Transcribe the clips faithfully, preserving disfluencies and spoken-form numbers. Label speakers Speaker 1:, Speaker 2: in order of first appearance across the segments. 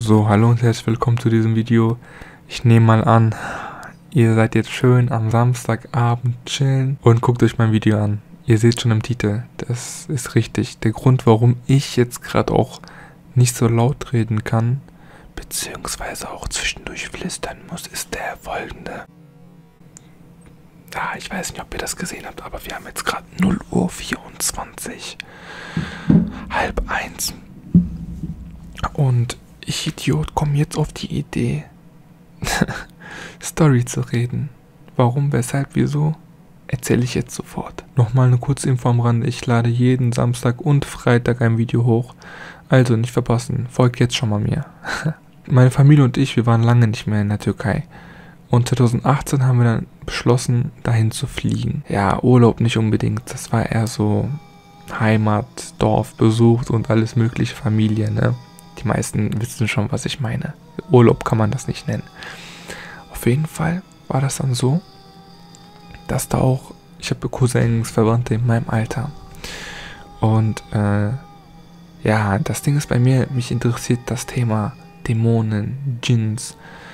Speaker 1: So, hallo und herzlich willkommen zu diesem Video. Ich nehme mal an, ihr seid jetzt schön am Samstagabend chillen und guckt euch mein Video an. Ihr seht schon im Titel, das ist richtig. Der Grund, warum ich jetzt gerade auch nicht so laut reden kann, beziehungsweise auch zwischendurch flüstern muss, ist der folgende. Ah, ich weiß nicht, ob ihr das gesehen habt, aber wir haben jetzt gerade null Uhr vierundzwanzig. Halb eins. Und ich, Idiot, komme jetzt auf die Idee, Story zu reden. Warum, weshalb, wieso, erzähle ich jetzt sofort. Nochmal eine kurze Info am Rande. Ich lade jeden Samstag und Freitag ein Video hoch. Also nicht verpassen, folgt jetzt schon mal mir. Meine Familie und ich, wir waren lange nicht mehr in der Türkei. Und zwanzig achtzehn haben wir dann beschlossen, dahin zu fliegen. Ja, Urlaub nicht unbedingt. Das war eher so Heimat, Dorf besucht und alles mögliche, Familie, ne? Die meisten wissen schon, was ich meine. Urlaub kann man das nicht nennen. Auf jeden Fall war das dann so, dass da auch, ich habe Cousins, Verwandte in meinem Alter. Und äh, ja, das Ding ist bei mir, mich interessiert das Thema Dämonen, Djinns.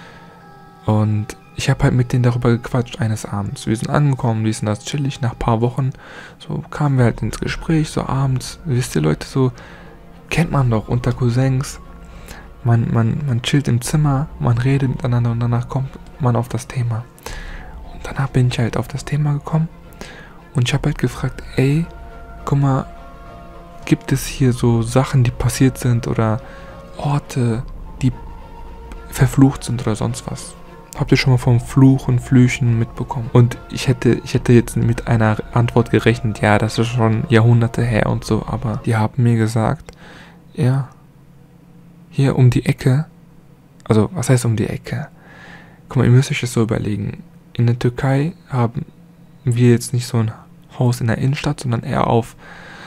Speaker 1: Und ich habe halt mit denen darüber gequatscht eines Abends. Wir sind angekommen, wir sind das chillig, nach ein paar Wochen, so kamen wir halt ins Gespräch, so abends, wisst ihr Leute, so kennt man doch unter Cousins, man, man, man chillt im Zimmer, man redet miteinander und danach kommt man auf das Thema. Und danach bin ich halt auf das Thema gekommen und ich habe halt gefragt, ey, guck mal, gibt es hier so Sachen, die passiert sind oder Orte, die verflucht sind oder sonst was? Habt ihr schon mal vom Fluch und Flüchen mitbekommen? Und ich hätte, ich hätte jetzt mit einer Antwort gerechnet, ja, das ist schon Jahrhunderte her und so, aber die haben mir gesagt, ja, hier um die Ecke, also was heißt um die Ecke? Guck mal, ihr müsst euch das so überlegen. In der Türkei haben wir jetzt nicht so ein Haus in der Innenstadt, sondern eher auf,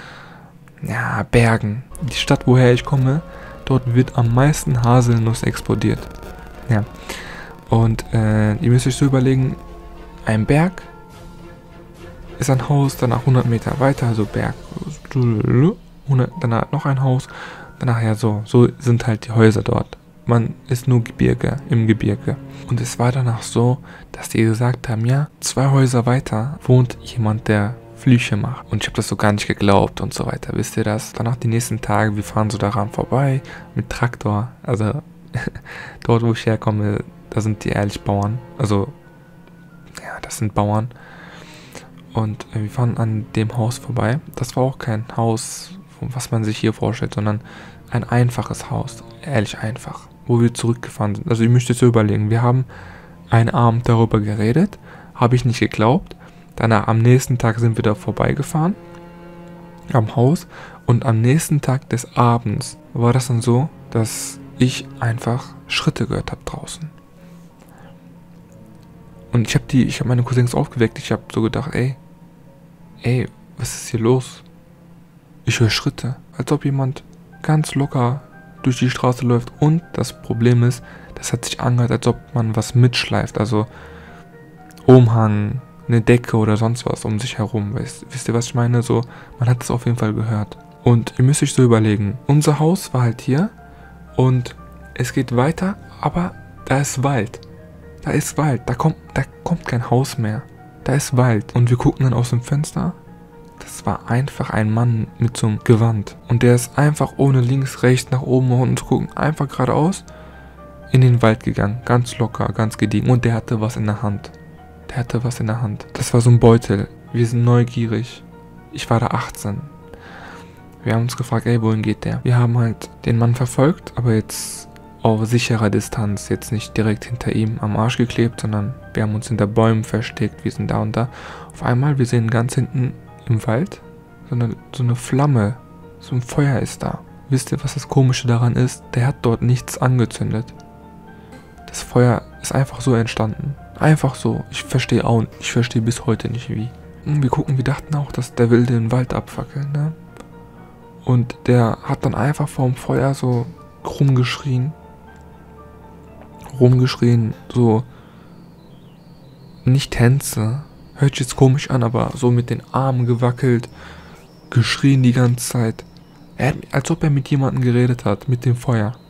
Speaker 1: ja, Bergen. Die Stadt, woher ich komme, dort wird am meisten Haselnuss exportiert. Ja. Und äh, ihr müsst euch so überlegen, ein Berg ist ein Haus, danach hundert Meter weiter, also Berg, hundert, danach noch ein Haus, danach ja so, so sind halt die Häuser dort. Man ist nur Gebirge, im Gebirge. Und es war danach so, dass die gesagt haben, ja, zwei Häuser weiter wohnt jemand, der Flüche macht. Und ich habe das so gar nicht geglaubt und so weiter, wisst ihr das? Danach die nächsten Tage, wir fahren so daran vorbei, mit Traktor, also dort, wo ich herkomme, da sind die ehrlich Bauern, also, ja, das sind Bauern. Und äh, wir fahren an dem Haus vorbei. Das war auch kein Haus, was man sich hier vorstellt, sondern ein einfaches Haus, ehrlich einfach, wo wir zurückgefahren sind. Also ihr müsst euch so überlegen, wir haben einen Abend darüber geredet, habe ich nicht geglaubt. Danach am nächsten Tag sind wir da vorbeigefahren, am Haus. Und am nächsten Tag des Abends war das dann so, dass ich einfach Schritte gehört habe draußen. Und ich habe die, ich habe meine Cousins aufgeweckt. Ich habe so gedacht, ey, ey, was ist hier los? Ich höre Schritte, als ob jemand ganz locker durch die Straße läuft. Und das Problem ist, das hat sich angehört, als ob man was mitschleift. Also Umhang, eine Decke oder sonst was um sich herum. Weißt, wisst ihr, was ich meine? So, man hat es auf jeden Fall gehört. Und ihr müsst euch so überlegen, unser Haus war halt hier und es geht weiter, aber da ist Wald. Da ist Wald, da kommt, da kommt kein Haus mehr. Da ist Wald. Und wir gucken dann aus dem Fenster. Das war einfach ein Mann mit so einem Gewand. Und der ist einfach ohne links, rechts, nach oben, nach unten zu gucken, einfach geradeaus in den Wald gegangen. Ganz locker, ganz gediegen. Und der hatte was in der Hand. Der hatte was in der Hand. Das war so ein Beutel. Wir sind neugierig. Ich war da achtzehn. Wir haben uns gefragt, ey, wohin geht der? Wir haben halt den Mann verfolgt, aber jetzt auf sicherer Distanz, jetzt nicht direkt hinter ihm am Arsch geklebt, sondern wir haben uns hinter Bäumen versteckt, wir sind da und da. Auf einmal, wir sehen ganz hinten im Wald so eine, so eine Flamme, so ein Feuer ist da. Wisst ihr, was das Komische daran ist? Der hat dort nichts angezündet. Das Feuer ist einfach so entstanden. Einfach so. Ich verstehe auch, ich verstehe bis heute nicht wie. Und wir gucken, wir dachten auch, dass der will den Wald abfackeln, ne? Und der hat dann einfach vorm Feuer so rumgeschrien. rumgeschrien, so nicht Tänze, hört sich jetzt komisch an, aber so mit den Armen gewackelt, geschrien die ganze Zeit. Er hat, als ob er mit jemandem geredet hat, mit dem Feuer.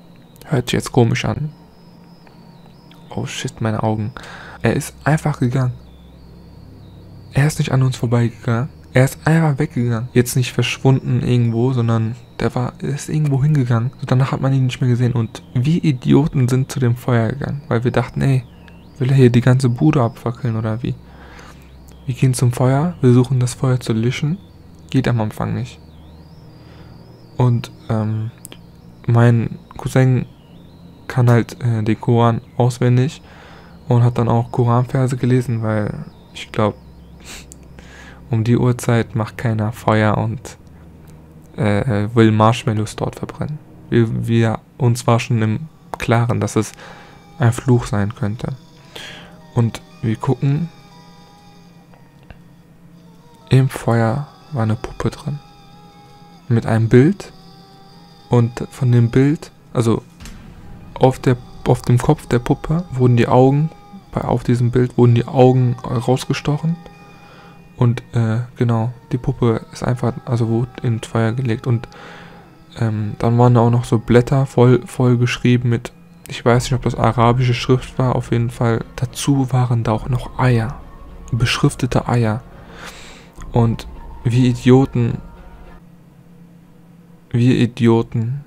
Speaker 1: Hört sich jetzt komisch an. Oh shit, meine Augen. Er ist einfach gegangen. Er ist nicht an uns vorbeigegangen. Er ist einfach weggegangen. Jetzt nicht verschwunden irgendwo, sondern der war, er ist irgendwo hingegangen. Und danach hat man ihn nicht mehr gesehen. Und wir Idioten sind zu dem Feuer gegangen. Weil wir dachten, ey, will er hier die ganze Bude abfackeln oder wie? Wir gehen zum Feuer, wir versuchen das Feuer zu löschen. Geht am Anfang nicht. Und ähm, mein Cousin kann halt äh, den Koran auswendig und hat dann auch Koranverse gelesen, weil ich glaube, um die Uhrzeit macht keiner Feuer und äh, will Marshmallows dort verbrennen. Wir, wir uns war schon im Klaren, dass es ein Fluch sein könnte. Und wir gucken, im Feuer war eine Puppe drin. Mit einem Bild und von dem Bild, also auf, der, auf dem Kopf der Puppe wurden die Augen, bei, auf diesem Bild wurden die Augen rausgestochen. Und äh, genau, die Puppe ist einfach, also wurde ins Feuer gelegt. Und ähm, dann waren da auch noch so Blätter voll, voll geschrieben mit, ich weiß nicht, ob das arabische Schrift war, auf jeden Fall. Dazu waren da auch noch Eier, beschriftete Eier. Und wir Idioten, wir Idioten,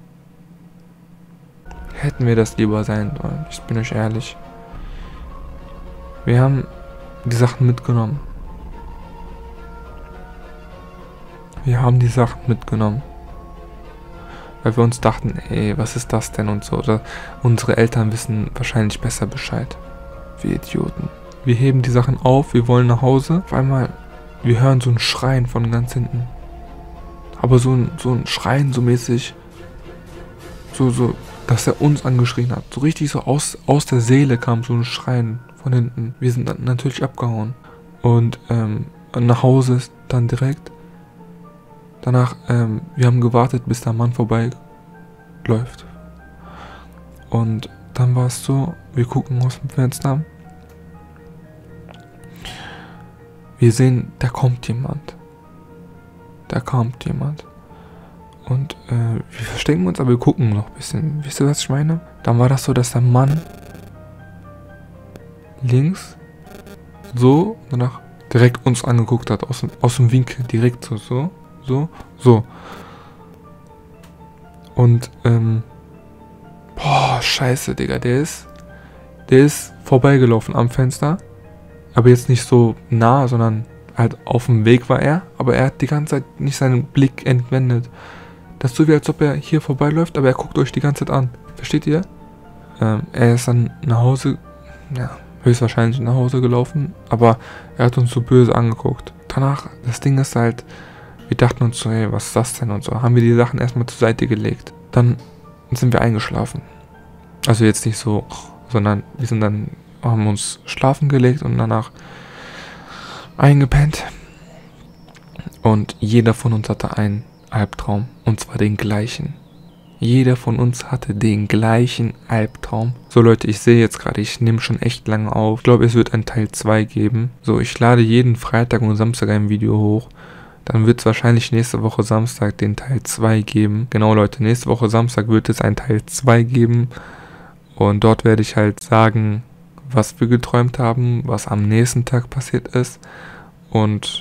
Speaker 1: hätten wir das lieber sein sollen. Ich bin euch ehrlich. Wir haben die Sachen mitgenommen. Wir haben die Sachen mitgenommen. Weil wir uns dachten, ey, was ist das denn und so. Oder unsere Eltern wissen wahrscheinlich besser Bescheid. Wir Idioten. Wir heben die Sachen auf, wir wollen nach Hause. Auf einmal, wir hören so ein Schreien von ganz hinten. Aber so ein, so ein Schreien so mäßig. So, so, dass er uns angeschrien hat. So richtig so aus, aus der Seele kam so ein Schreien von hinten. Wir sind dann natürlich abgehauen. Und ähm, nach Hause ist dann direkt. Danach, ähm, wir haben gewartet, bis der Mann vorbei läuft. Und dann war es so, wir gucken aus dem Fenster. Wir sehen, da kommt jemand. Da kommt jemand. Und äh, wir verstecken uns, aber wir gucken noch ein bisschen. Wisst ihr, was ich meine? Dann war das so, dass der Mann links so, danach direkt uns angeguckt hat, aus, aus dem Winkel, direkt so, so, so, so. Und, ähm, boah, scheiße, Digga, der ist, der ist vorbeigelaufen am Fenster, aber jetzt nicht so nah, sondern halt auf dem Weg war er, aber er hat die ganze Zeit nicht seinen Blick entwendet. Das ist so wie, als ob er hier vorbeiläuft, aber er guckt euch die ganze Zeit an. Versteht ihr? Ähm, er ist dann nach Hause, ja, höchstwahrscheinlich nach Hause gelaufen, aber er hat uns so böse angeguckt. Danach, das Ding ist halt, wir dachten uns so, hey, was ist das denn und so. Haben wir die Sachen erstmal zur Seite gelegt. Dann sind wir eingeschlafen. Also jetzt nicht so, sondern wir sind dann, haben uns schlafen gelegt und danach eingepennt. Und jeder von uns hatte einen Albtraum. Und zwar den gleichen. Jeder von uns hatte den gleichen Albtraum. So Leute, ich sehe jetzt gerade, ich nehme schon echt lange auf. Ich glaube, es wird ein Teil zwei geben. So, ich lade jeden Freitag und Samstag ein Video hoch. Dann wird es wahrscheinlich nächste Woche Samstag den Teil zwei geben. Genau Leute, nächste Woche Samstag wird es ein Teil zwei geben. Und dort werde ich halt sagen, was wir geträumt haben, was am nächsten Tag passiert ist. Und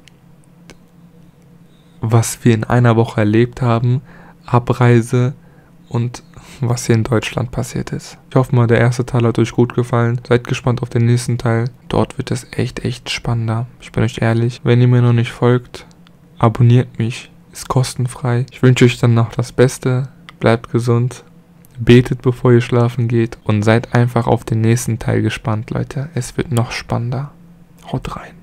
Speaker 1: was wir in einer Woche erlebt haben, Abreise und was hier in Deutschland passiert ist. Ich hoffe mal, der erste Teil hat euch gut gefallen. Seid gespannt auf den nächsten Teil. Dort wird es echt, echt spannender. Ich bin euch ehrlich. Wenn ihr mir noch nicht folgt, abonniert mich. Ist kostenfrei. Ich wünsche euch dann noch das Beste. Bleibt gesund. Betet, bevor ihr schlafen geht. Und seid einfach auf den nächsten Teil gespannt, Leute. Es wird noch spannender. Haut rein.